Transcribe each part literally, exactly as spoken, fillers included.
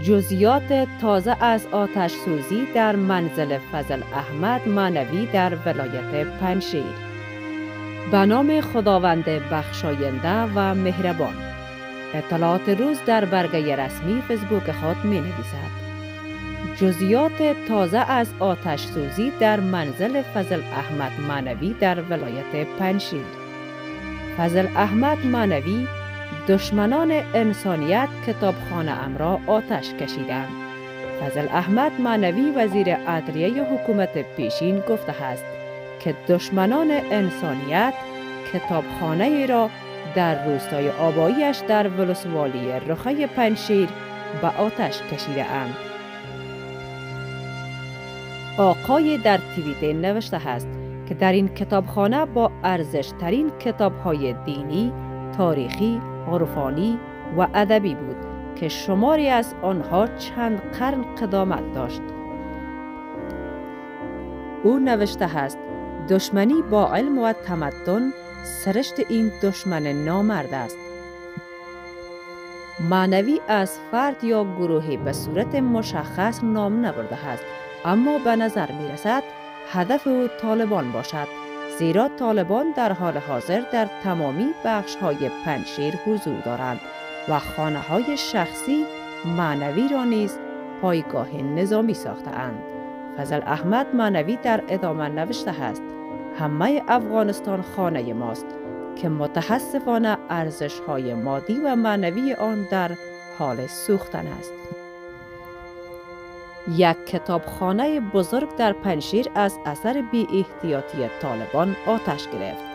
جزئیات تازه از آتش سوزی در منزل فضل احمد معنوی در ولایت پنجشیر. به نام خداوند بخشاینده و مهربان. اطلاعات روز در برگه رسمی فیسبوک خود می نویسد: جزئیات تازه از آتش سوزی در منزل فضل احمد معنوی در ولایت پنجشیر. فضل احمد معنوی دشمنان انسانیت کتابخانه ام را آتش کشیدند. فضل احمد معنوی وزیر عدلیه حکومت پیشین گفته است که دشمنان انسانیت کتابخانه ای را در روستای آبایی‌اش در ولسوالی رخای پنجشیر به آتش کشیده اند. آقای در توییتر نوشته است که در این کتابخانه با ارزش ترین کتاب‌های دینی، تاریخی، عرفانی و ادبی بود که شماری از آنها چند قرن قدامت داشت. او نوشته است: دشمنی با علم و تمدن سرشت این دشمن نامرد است. معنوی از فرد یا گروهی به صورت مشخص نام نبرده است، اما به نظر می رسد هدف او طالبان باشد، زیرا طالبان در حال حاضر در تمامی بخش های پنجشیر حضور دارند و خانه های شخصی معنوی را نیز پایگاه نظامی ساخته اند. فضل احمد معنوی در ادامه نوشته است: همه افغانستان خانه ماست که متاسفانه ارزش های مادی و معنوی آن در حال سوختن است. یک کتابخانه بزرگ در پنجشیر از اثر بی احتیاطی طالبان آتش گرفت.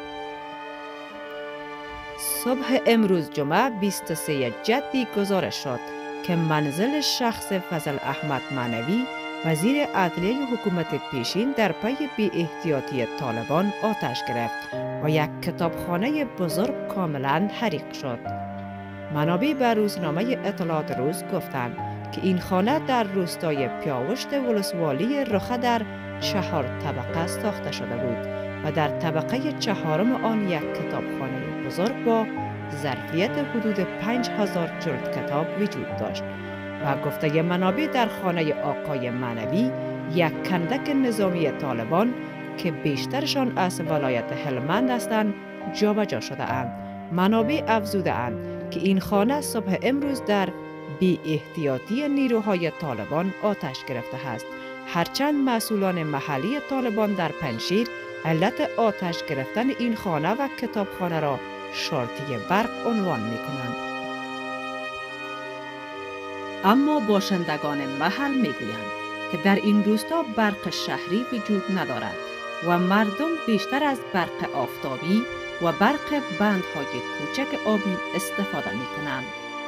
صبح امروز جمعه بیست و سوم جدی گزارش شد که منزل شخص فضل احمد معنوی وزیر عدلیه حکومت پیشین در پی بی احتیاطی طالبان آتش گرفت و یک کتابخانه بزرگ کاملا حریق شد. منابع به روزنامه اطلاعات روز گفتند که این خانه در روستای پیاوشت ولسوالی رخه در چهار طبقه ساخته شده بود و در طبقه چهارم آن یک کتابخانه بزرگ با ظرفیت حدود پنج هزار جلد کتاب وجود داشت و گفته منابع در خانه آقای معنوی یک کندک نظامی طالبان که بیشترشان از ولایت هلمند هستند جابجا شده اند. منابع افزوده اند که این خانه صبح امروز در بی احتیاطی نیروهای طالبان آتش گرفته است، هرچند مسئولان محلی طالبان در پنجشیر علت آتش گرفتن این خانه و کتابخانه را شارتی برق عنوان می کنند. اما باشندگان محل می گویند که در این روستا برق شهری وجود ندارد و مردم بیشتر از برق آفتابی و برق بندهای کوچک آبی استفاده می کنند.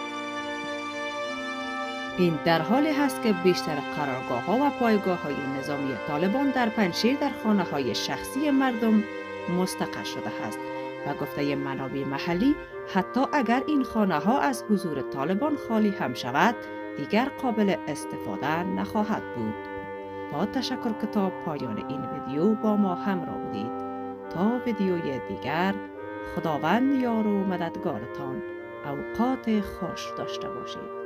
این در حالی است که بیشتر قرارگاه ها و پایگاه های نظامی طالبان در پنجشیر در خانه های شخصی مردم مستقر شده است و گفته منابع محلی حتی اگر این خانه ها از حضور طالبان خالی هم شود دیگر قابل استفاده نخواهد بود. با تشکر که تا پایان این ویدیو با ما همراه بودید. تا ویدیوی دیگر خداوند یار و مددگارتان. اوقات خوش داشته باشید.